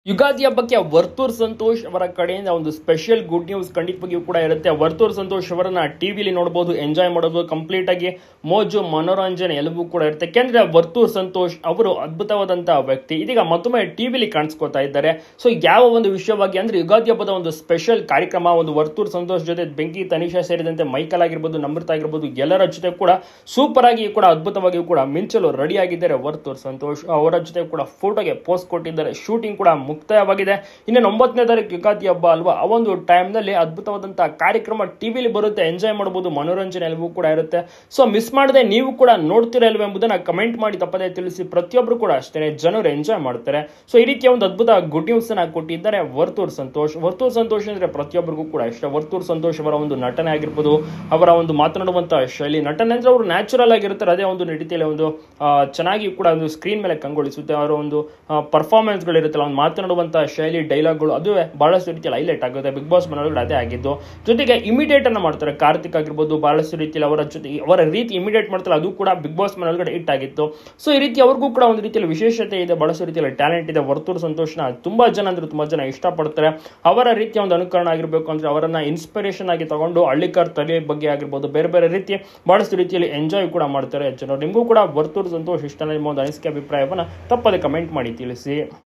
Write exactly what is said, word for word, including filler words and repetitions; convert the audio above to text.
ಯುಗಾದಿ ಹಬ್ಬಕ್ಕೆ ವರ್ತೂರ್ ಸಂತೋಷ್ ಅವರ ಕಡೆಯಿಂದ ಒಂದು ಸ್ಪೆಷಲ್ ಗುಡ್ ನ್ಯೂಸ್ ಖಂಡಿತವಾಗಿಯೂ ಕೂಡ ಇರುತ್ತೆ. ವರ್ತೂರ್ ಸಂತೋಷ್ ಅವರನ್ನ ಟಿವಿಲಿ ನೋಡಬಹುದು, ಎಂಜಾಯ್ ಮಾಡಬಹುದು, ಕಂಪ್ಲೀಟ್ ಆಗಿ ಮೋಜು ಮನೋರಂಜನೆ ಎಲ್ಲವೂ ಕೂಡ ಇರುತ್ತೆ. ಯಾಕೆಂದ್ರೆ ವರ್ತೂರ್ ಸಂತೋಷ್ ಅವರು ಅದ್ಭುತವಾದಂತಹ ವ್ಯಕ್ತಿ. ಇದೀಗ ಮತ್ತೊಮ್ಮೆ ಟಿವಿಲಿ ಕಾಣಿಸ್ಕೋತಾ ಇದ್ದಾರೆ. ಸೊ ಯಾವ ಒಂದು ವಿಷಯವಾಗಿ ಅಂದ್ರೆ ಯುಗಾದಿ ಹಬ್ಬದ ಒಂದು ಸ್ಪೆಷಲ್ ಕಾರ್ಯಕ್ರಮ, ಒಂದು ವರ್ತೂರ್ ಸಂತೋಷ್ ಜೊತೆ ಬೆಂಕಿ ತನಿಷಾ ಸೇರಿದಂತೆ ಮೈಕಲ್ ಆಗಿರ್ಬೋದು, ನಮ್ರತಾ ಆಗಿರ್ಬೋದು, ಎಲ್ಲರ ಜೊತೆ ಕೂಡ ಸೂಪರ್ ಆಗಿ ಕೂಡ ಅದ್ಭುತವಾಗಿ ಕೂಡ ಮಿಂಚಲು ರೆಡಿ ಆಗಿದ್ದಾರೆ ವರ್ತೂರ್ ಸಂತೋಷ್. ಅವರ ಜೊತೆ ಕೂಡ ಫೋಟೋಗೆ ಪೋಸ್ಟ್ ಕೊಟ್ಟಿದ್ದಾರೆ. ಶೂಟಿಂಗ್ ಕೂಡ ಮುಕ್ತಾಯವಾಗಿದೆ. ಇನ್ನು ಒಂಬತ್ತನೇ ತಾರೀಕು ಯುಗಾದಿ ಹಬ್ಬ ಅಲ್ವಾ, ಆ ಒಂದು ಟೈಮ್ ನಲ್ಲಿ ಅದ್ಭುತವಾದಂತಹ ಕಾರ್ಯಕ್ರಮ ಟಿವಿಲಿ ಬರುತ್ತೆ, ಎಂಜಾಯ್ ಮಾಡಬಹುದು, ಮನೋರಂಜನೆ ಎಲ್ಲವೂ ಕೂಡ ಇರುತ್ತೆ. ಸೊ ಮಿಸ್ ಮಾಡದೆ ನೀವು ಕೂಡ ನೋಡ್ತೀರಾ ಇಲ್ವ ಎಂಬುದನ್ನ ಕಮೆಂಟ್ ಮಾಡಿ ತಪ್ಪದೇ ತಿಳಿಸಿ. ಪ್ರತಿಯೊಬ್ಬರು ಕೂಡ ಅಷ್ಟೇ ಜನರು ಎಂಜಾಯ್ ಮಾಡ್ತಾರೆ. ಸೊ ಈ ರೀತಿಯ ಒಂದು ಅದ್ಭುತ ಗುಡ್ ನ್ಯೂಸ್ ಅನ್ನ ಕೊಟ್ಟಿದ್ದಾರೆ ವರ್ತೂರ್ ಸಂತೋಷ್. ವರ್ತೂರ್ ಸಂತೋಷ್ ಅಂದ್ರೆ ಪ್ರತಿಯೊಬ್ಬರಿಗೂ ಕೂಡ ಇಷ್ಟ. ವರ್ತೂರ್ ಸಂತೋಷ್ ಅವರ ಒಂದು ನಟನೆ ಆಗಿರ್ಬೋದು, ಅವರ ಒಂದು ಮಾತನಾಡುವಂತಹ ಶೈಲಿ, ನಟನೆ ಅಂದ್ರೆ ಅವರು ನ್ಯಾಚುರಲ್ ಆಗಿರ್ತಾರೆ. ಅದೇ ಒಂದು ರೀತಿಯಲ್ಲಿ ಒಂದು ಚೆನ್ನಾಗಿ ಕೂಡ ಒಂದು ಸ್ಕ್ರೀನ್ ಮೇಲೆ ಕಂಗೊಳಿಸುತ್ತೆ. ಅವರ ಒಂದು ಪರ್ಫಾರ್ಮೆನ್ಸ್ ಗಳು ಇರುತ್ತಲ್ಲ, ಒಂದು ಮಾತನಾಡುವಂತಹ ಶೈಲಿ, ಡೈಲಾಗ್ಗಳು, ಅದುವೇ ಬಹಳಷ್ಟು ರೀತಿಯಲ್ಲಿ ಹೈಲೈಟ್ ಆಗುತ್ತೆ. ಬಿಗ್ ಬಾಸ್ ಮನೆಯೊಳಗಡೆ ಅದೇ ಆಗಿದ್ದು. ಜೊತೆಗೆ ಇಮಿಡಿಯೇಟ್ ಅನ್ನ ಮಾಡ್ತಾರೆ. ಕಾರ್ತಿಕ್ ಆಗಿರ್ಬೋದು, ಬಹಳಷ್ಟು ರೀತಿಯಲ್ಲಿ ಅವರ ಜೊತೆ ಅವರ ರೀತಿ ಇಮಿಡಿಯೇಟ್ ಮಾಡ್ತಾರೆ, ಅದು ಕೂಡ ಬಿಗ್ ಬಾಸ್ ಮನೆಯೊಳಗಡೆ ಹಿಟ್ ಆಗಿತ್ತು. ಸೊ ಈ ರೀತಿ ಅವ್ರಿಗೂ ಕೂಡ ಒಂದು ರೀತಿಯಲ್ಲಿ ವಿಶೇಷತೆ ಇದೆ, ಬಹಳಷ್ಟು ರೀತಿಯಲ್ಲಿ ಟ್ಯಾಲೆಂಟ್ ಇದೆ. ವರ್ತೂರ್ ಸಂತೋಷ್ನ ತುಂಬಾ ಜನ ಅಂದ್ರೆ ತುಂಬಾ ಜನ ಇಷ್ಟಪಡ್ತಾರೆ. ಅವರ ರೀತಿಯ ಒಂದು ಅನುಕರಣ ಆಗಿರ್ಬೇಕು ಅಂದ್ರೆ ಅವರನ್ನ ಇನ್ಸ್ಪಿರೇಷನ್ ಆಗಿ ತಗೊಂಡು ಹಳ್ಳಿಕಾರ್ ತಲೆ ಬಗ್ಗೆ ಆಗಿರ್ಬೋದು, ಬೇರೆ ಬೇರೆ ರೀತಿ ಬಹಳಷ್ಟು ರೀತಿಯಲ್ಲಿ ಎಂಜಾಯ್ ಕೂಡ ಮಾಡ್ತಾರೆ ಜನರು. ನಿಮಗೂ ಕೂಡ ವರ್ತೂರ್ ಸಂತೋಷ್ ಇಷ್ಟ, ನಿಮ್ಮ ಒಂದು ಅನಿಸಿಕೆ ಅಭಿಪ್ರಾಯವನ್ನ ತಪ್ಪದೆ ಕಮೆಂಟ್ ಮಾಡಿ ತಿಳಿಸಿ.